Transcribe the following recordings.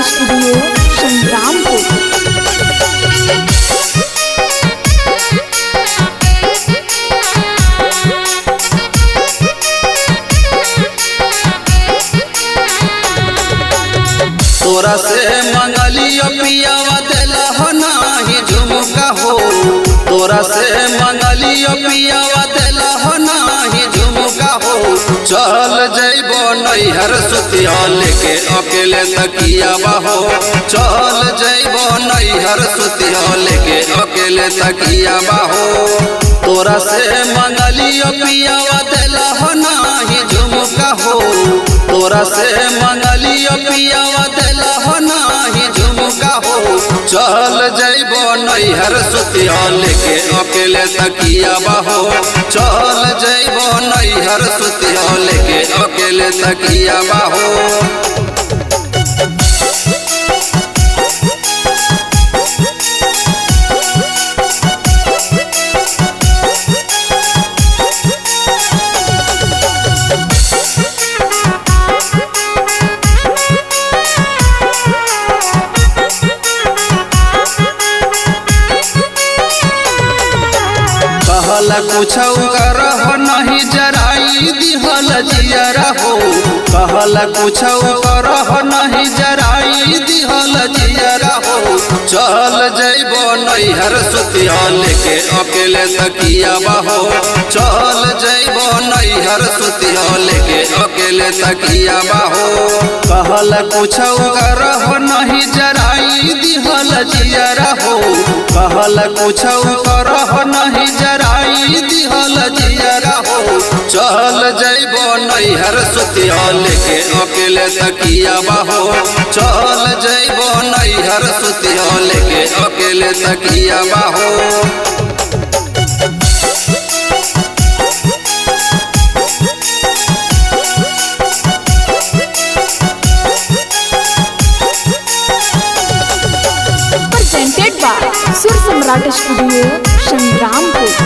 Studio Sangrampur. तोरा से मंगलियो पियावा देला हो नाही झुमका हो। तोरा से मंगलियो पियावा देला हो नाही झुमका हो। चल जइबो नैहर सुतिया लेके अकेले तकिया बाहो। चल जइबो नैहर सुतिया लेके अकेले तकिया बाहो। तोरा से मंगलियो पियावा देला हो नाही झुमका हो। तोरा से मंगलियो पियावा देला हो नाही झुमका हो। चल जइबो नैहर सुतिया लेके अकेले तकिया बाहो। चल जइबो नैहर सुतिया लेके अकेले तकिया बाहो। कहला कुछ करह नहीं जराई दिहल जियरा हो। कहला कुछ करह नहीं जराई दिहल जियरा हो। चल जइबो नैहर सुतिया लेके अकेले तकिया बाहो। चल जइबो नैहर सुतिया लेके अकेले तकिया बाहो। कहला कुछ करह नहीं जराई दिहल जियरा हो। कहला कुछ करह नहीं जराई दिहल जियरा हो। चल जइबो नैहर सुतिया लेके अकेले तकिया बाहो। चल जइबो नैहर सुतिया लेके अकेले तकिया बाहो। Presented by Sur Samrat studio Sangrampur.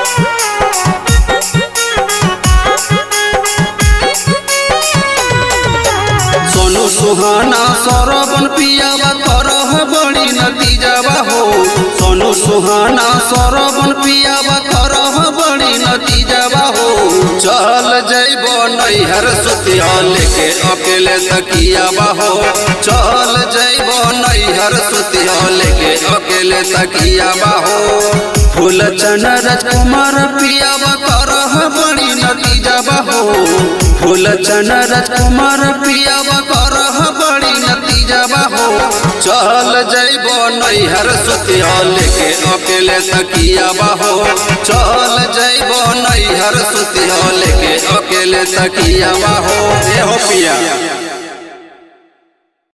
Sonu Suhana सरवन पियावा करह बड़ी नतीजावा हो। सोनू सुहाना सरवन पियावा करह बड़ी नतीजावा हो। चल जइबो नैहर सुतिया लेके अकेले तकिया बाहो। चल जइबो नैहर सुतिया लेके अकेले तकिया बाहो। फूलचन राजकुमार पियावा करह बड़ी नतीजावा हो। फूलचन राजकुमार पियावा करह बड़ी नतीजावा हो। चल जइबो नैहर सुतिया लेके अकेले तकिया बाहो। चल जइबो नैहर सुतिया लेके अकेले तकिया बाहो। ए हो पिया।